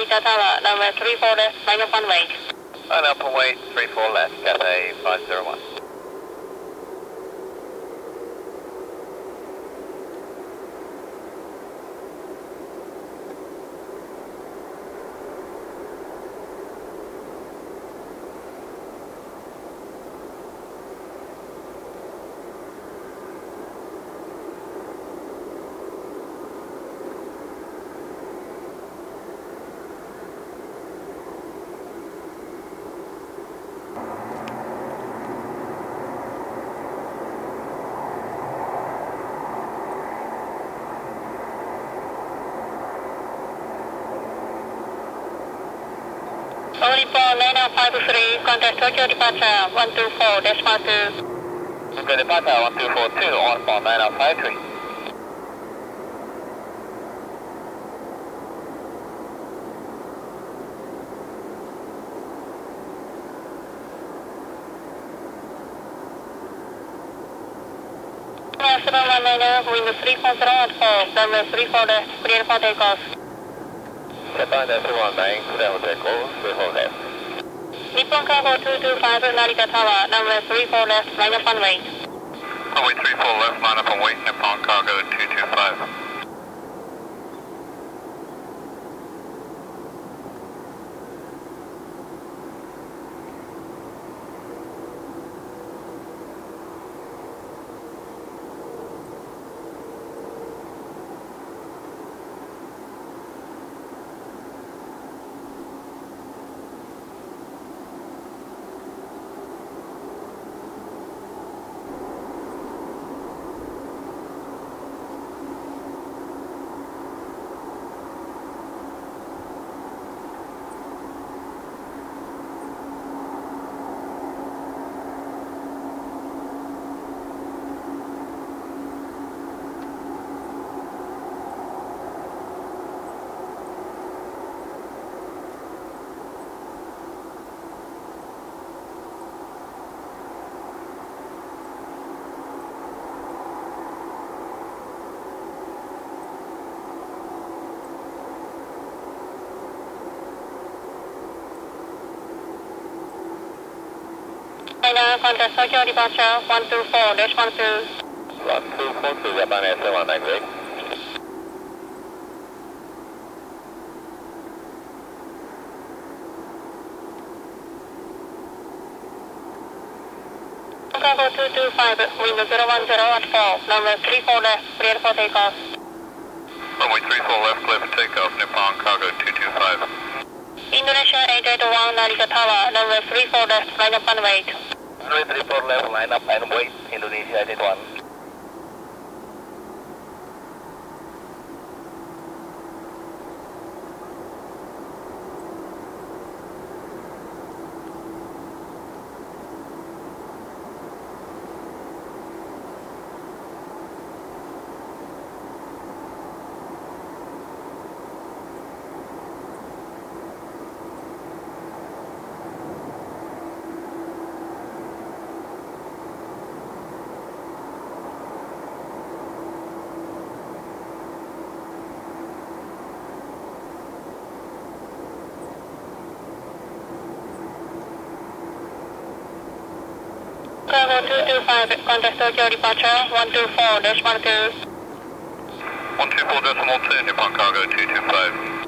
Narita Tower, runway 34 left, line up and wait. Line up and wait, 34 left, Cathay 501. Nippon 9053, contact Tokyo departure 124.2. Tokyo departure 1242, on for 9053. Wind 340 at 4, runway 34 left, clear for takeoff. Japan S19, clear for takeoff, 34 left. Nippon Cargo 225, Narita Tower, runway 34 left, line up and wait. Runway 34 left, line up and wait, Nippon Cargo 225. Contact Tokyo departure 124.12. 1242, Japan S19. Cargo 225, wind 010 at 4, runway 34 left, clear for takeoff. Runway 34 left, clear for takeoff, Nippon Cargo 225. Indonesia 881, Narita Tower, runway 34 left, line up and wait. Runway 34 left, line up and wait, Indonesia 881. Cargo 225, contact Tokyo departure 124.12. 124.2, Nippon Cargo 225.